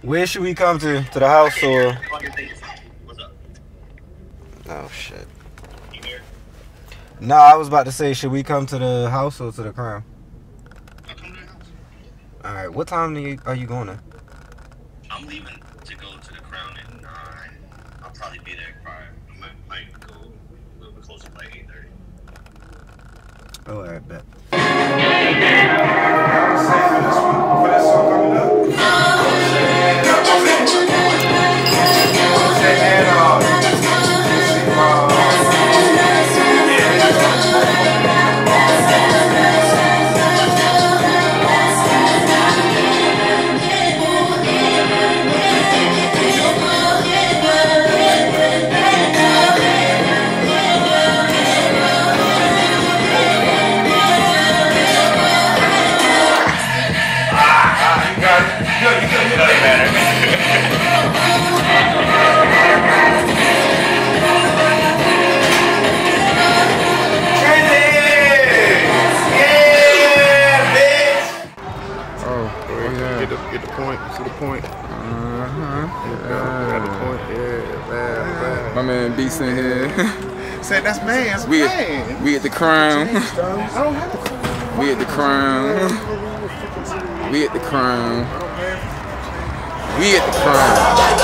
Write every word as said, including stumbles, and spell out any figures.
Where should we come to? To the house or? What's up? Oh shit. You here? Nah, I was about to say, should we come to the house or to the Crown? I'll come to the house. All right. What time do you, are you going to? I'm leaving to go to the Crown at nine. I'll probably be there prior. I might, might go a little bit closer, like eight thirty. Oh, all right, bet. My man Beast in here. Said that's Mans. We man. At, we at the Crown. I don't have the Crown. We at the Crown. We at the Crown. We at the Crown.